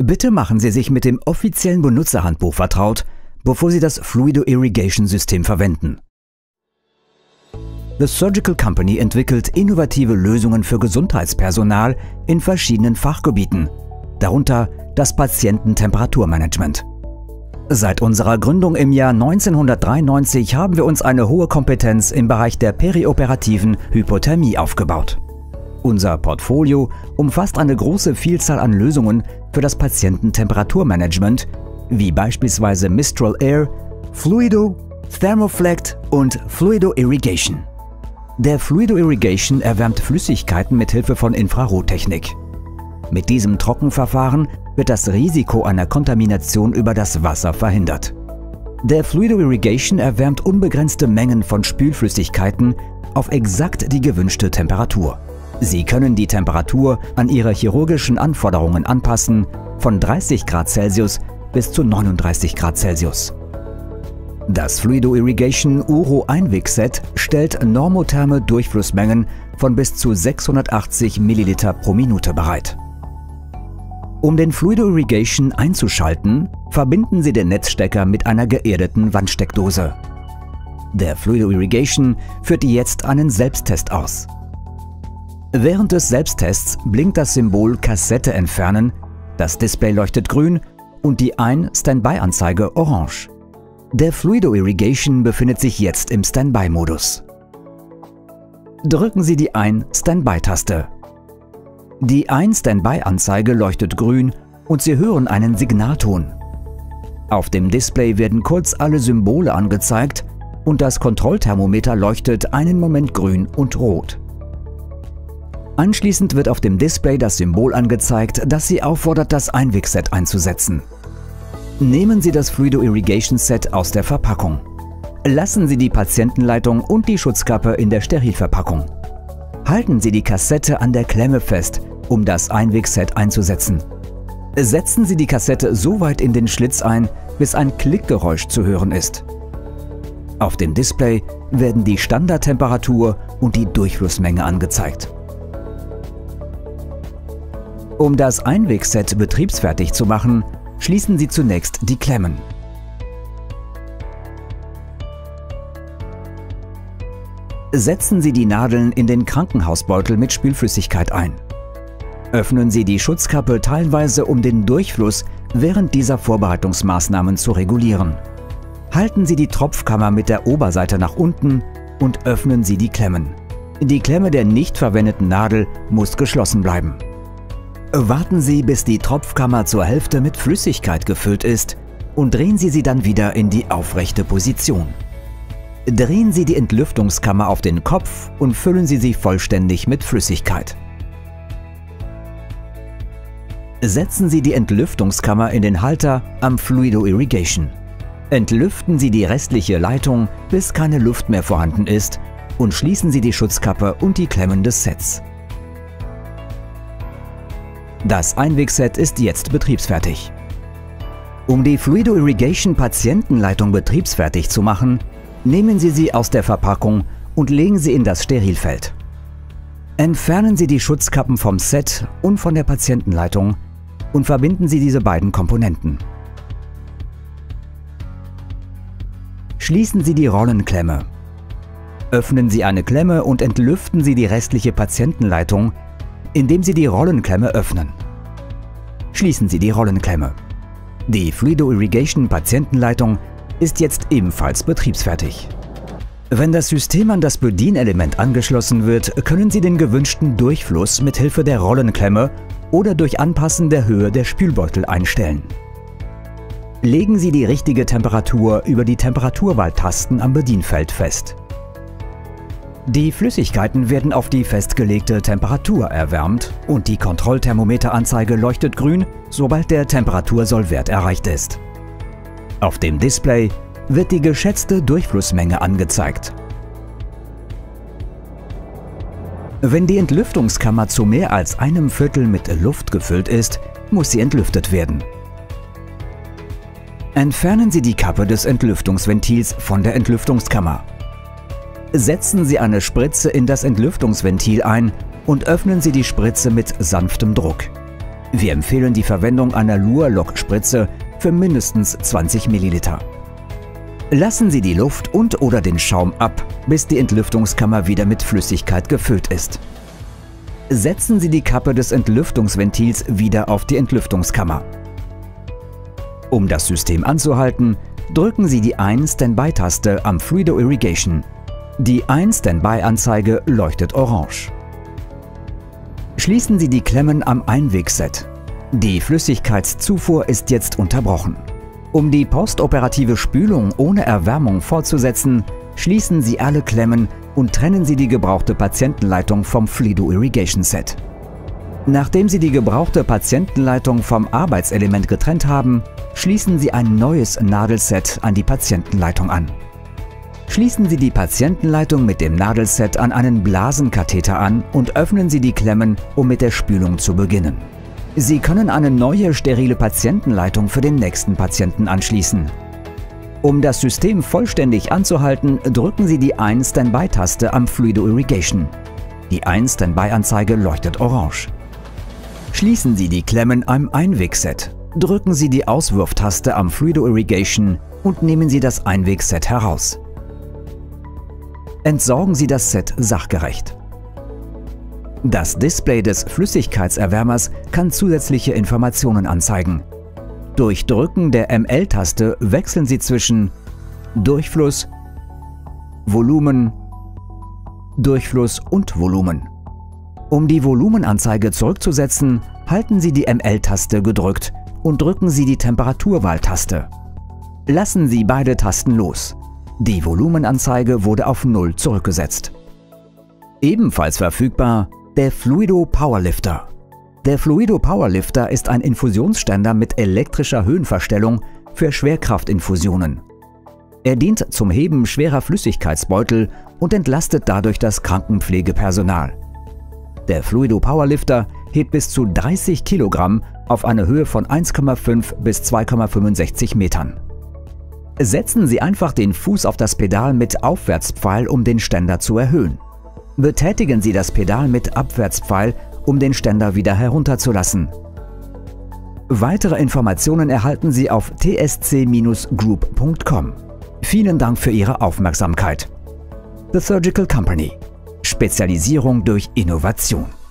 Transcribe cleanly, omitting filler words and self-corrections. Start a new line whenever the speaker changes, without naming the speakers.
Bitte machen Sie sich mit dem offiziellen Benutzerhandbuch vertraut, bevor Sie das Fluido Irrigation System verwenden. The Surgical Company entwickelt innovative Lösungen für Gesundheitspersonal in verschiedenen Fachgebieten, darunter das Patiententemperaturmanagement. Seit unserer Gründung im Jahr 1993 haben wir uns eine hohe Kompetenz im Bereich der perioperativen Hypothermie aufgebaut. Unser Portfolio umfasst eine große Vielzahl an Lösungen für das Patiententemperaturmanagement, wie beispielsweise Mistral Air, Fluido, Thermoflect und Fluido Irrigation. Der Fluido Irrigation erwärmt Flüssigkeiten mit Hilfe von Infrarottechnik. Mit diesem Trockenverfahren wird das Risiko einer Kontamination über das Wasser verhindert. Der Fluido Irrigation erwärmt unbegrenzte Mengen von Spülflüssigkeiten auf exakt die gewünschte Temperatur. Sie können die Temperatur an Ihre chirurgischen Anforderungen anpassen, von 30 Grad Celsius bis zu 39 Grad Celsius. Das Fluido Irrigation Uro Einwegset stellt normotherme Durchflussmengen von bis zu 680 Milliliter pro Minute bereit. Um den Fluido Irrigation einzuschalten, verbinden Sie den Netzstecker mit einer geerdeten Wandsteckdose. Der Fluido Irrigation führt jetzt einen Selbsttest aus. Während des Selbsttests blinkt das Symbol Kassette entfernen, das Display leuchtet grün und die Ein-Standby-Anzeige orange. Der Fluido Irrigation befindet sich jetzt im Standby-Modus. Drücken Sie die Ein-Standby-Taste. Die Ein-Standby-Anzeige leuchtet grün und Sie hören einen Signalton. Auf dem Display werden kurz alle Symbole angezeigt und das Kontrollthermometer leuchtet einen Moment grün und rot. Anschließend wird auf dem Display das Symbol angezeigt, das Sie auffordert, das Einwegset einzusetzen. Nehmen Sie das Fluido Irrigation Set aus der Verpackung. Lassen Sie die Patientenleitung und die Schutzkappe in der Sterilverpackung. Halten Sie die Kassette an der Klemme fest, um das Einwegset einzusetzen. Setzen Sie die Kassette so weit in den Schlitz ein, bis ein Klickgeräusch zu hören ist. Auf dem Display werden die Standardtemperatur und die Durchflussmenge angezeigt. Um das Einwegset betriebsfertig zu machen, schließen Sie zunächst die Klemmen. Setzen Sie die Nadeln in den Krankenhausbeutel mit Spülflüssigkeit ein. Öffnen Sie die Schutzkappe teilweise, um den Durchfluss während dieser Vorbereitungsmaßnahmen zu regulieren. Halten Sie die Tropfkammer mit der Oberseite nach unten und öffnen Sie die Klemmen. Die Klemme der nicht verwendeten Nadel muss geschlossen bleiben. Warten Sie, bis die Tropfkammer zur Hälfte mit Flüssigkeit gefüllt ist und drehen Sie sie dann wieder in die aufrechte Position. Drehen Sie die Entlüftungskammer auf den Kopf und füllen Sie sie vollständig mit Flüssigkeit. Setzen Sie die Entlüftungskammer in den Halter am Fluido Irrigation. Entlüften Sie die restliche Leitung, bis keine Luft mehr vorhanden ist, und schließen Sie die Schutzkappe und die Klemmen des Sets. Das Einwegset ist jetzt betriebsfertig. Um die Fluido Irrigation Patientenleitung betriebsfertig zu machen, nehmen Sie sie aus der Verpackung und legen sie in das Sterilfeld. Entfernen Sie die Schutzkappen vom Set und von der Patientenleitung und verbinden Sie diese beiden Komponenten. Schließen Sie die Rollenklemme. Öffnen Sie eine Klemme und entlüften Sie die restliche Patientenleitung, indem Sie die Rollenklemme öffnen. Schließen Sie die Rollenklemme. Die Fluido Irrigation Patientenleitung ist jetzt ebenfalls betriebsfertig. Wenn das System an das Bedienelement angeschlossen wird, können Sie den gewünschten Durchfluss mit Hilfe der Rollenklemme oder durch Anpassen der Höhe der Spülbeutel einstellen. Legen Sie die richtige Temperatur über die Temperaturwahltasten am Bedienfeld fest. Die Flüssigkeiten werden auf die festgelegte Temperatur erwärmt und die Kontrollthermometeranzeige leuchtet grün, sobald der Temperatursollwert erreicht ist. Auf dem Display wird die geschätzte Durchflussmenge angezeigt. Wenn die Entlüftungskammer zu mehr als einem Viertel mit Luft gefüllt ist, muss sie entlüftet werden. Entfernen Sie die Kappe des Entlüftungsventils von der Entlüftungskammer. Setzen Sie eine Spritze in das Entlüftungsventil ein und öffnen Sie die Spritze mit sanftem Druck. Wir empfehlen die Verwendung einer Luer-Lock-Spritze für mindestens 20 ml. Lassen Sie die Luft und/oder den Schaum ab, bis die Entlüftungskammer wieder mit Flüssigkeit gefüllt ist. Setzen Sie die Kappe des Entlüftungsventils wieder auf die Entlüftungskammer. Um das System anzuhalten, drücken Sie die 1 Standby-Taste am Fluido Irrigation. Die 1 Standby-Anzeige leuchtet orange. Schließen Sie die Klemmen am Einwegset. Die Flüssigkeitszufuhr ist jetzt unterbrochen. Um die postoperative Spülung ohne Erwärmung fortzusetzen, schließen Sie alle Klemmen und trennen Sie die gebrauchte Patientenleitung vom Fluido Irrigation Set. Nachdem Sie die gebrauchte Patientenleitung vom Arbeitselement getrennt haben, schließen Sie ein neues Nadelset an die Patientenleitung an. Schließen Sie die Patientenleitung mit dem Nadelset an einen Blasenkatheter an und öffnen Sie die Klemmen, um mit der Spülung zu beginnen. Sie können eine neue sterile Patientenleitung für den nächsten Patienten anschließen. Um das System vollständig anzuhalten, drücken Sie die 1 Standby-Taste am Fluido Irrigation. Die 1 Standby-Anzeige leuchtet orange. Schließen Sie die Klemmen am Einwegset. Drücken Sie die Auswurftaste am Fluido Irrigation und nehmen Sie das Einwegset heraus. Entsorgen Sie das Set sachgerecht. Das Display des Flüssigkeitserwärmers kann zusätzliche Informationen anzeigen. Durch Drücken der ML-Taste wechseln Sie zwischen Durchfluss, Volumen, Durchfluss und Volumen. Um die Volumenanzeige zurückzusetzen, halten Sie die ML-Taste gedrückt und drücken Sie die Temperaturwahltaste. Lassen Sie beide Tasten los. Die Volumenanzeige wurde auf 0 zurückgesetzt. Ebenfalls verfügbar der Fluido Powerlifter. Der Fluido Powerlifter ist ein Infusionsständer mit elektrischer Höhenverstellung für Schwerkraftinfusionen. Er dient zum Heben schwerer Flüssigkeitsbeutel und entlastet dadurch das Krankenpflegepersonal. Der Fluido Powerlifter hebt bis zu 30 Kilogramm auf eine Höhe von 1,5 bis 2,65 Metern. Setzen Sie einfach den Fuß auf das Pedal mit Aufwärtspfeil, um den Ständer zu erhöhen. Betätigen Sie das Pedal mit Abwärtspfeil, um den Ständer wieder herunterzulassen. Weitere Informationen erhalten Sie auf tsc-group.com. Vielen Dank für Ihre Aufmerksamkeit. The Surgical Company. Spezialisierung durch Innovation.